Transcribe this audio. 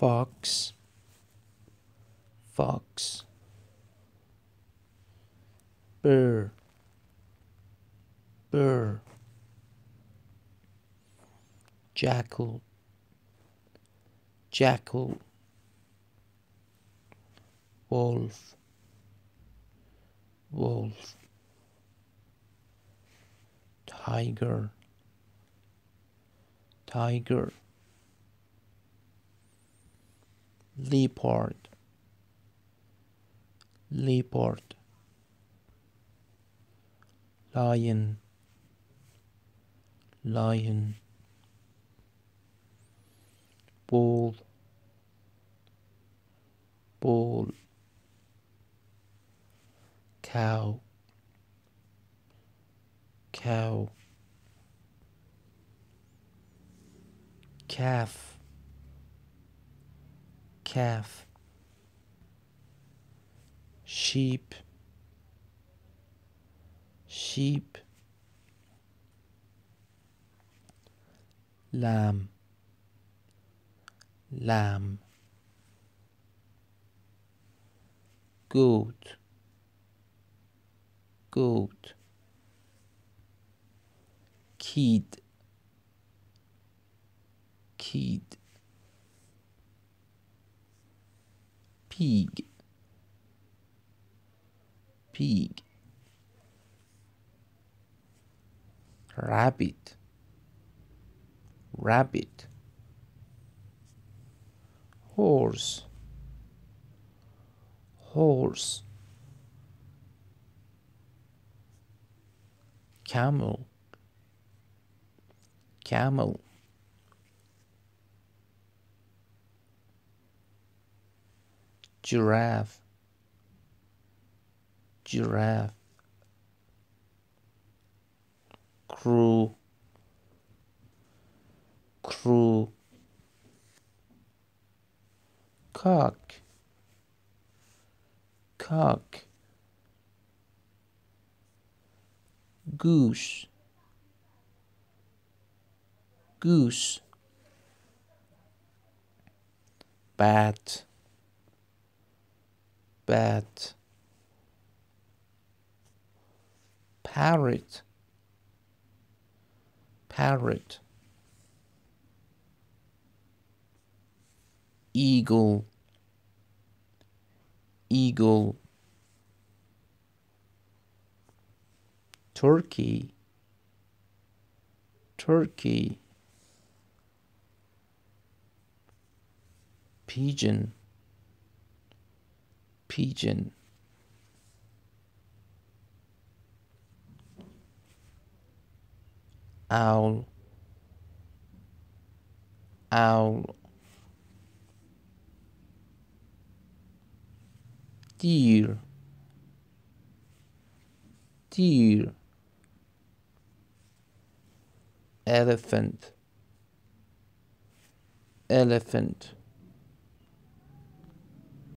fox, fox, bear, bear, jackal, jackal, wolf, wolf, tiger, tiger, leopard, leopard, lion, lion, bull, bull, cow, cow, calf, calf, sheep, sheep, lamb, lamb, goat, goat, kid, kid, pig, pig, rabbit, rabbit, horse, horse, camel, camel, giraffe, giraffe, crow, crow, cock, cock, goose, goose, bat, bat, parrot, parrot, eagle, eagle, turkey, turkey, pigeon, pigeon, owl, owl, deer, deer, elephant, elephant,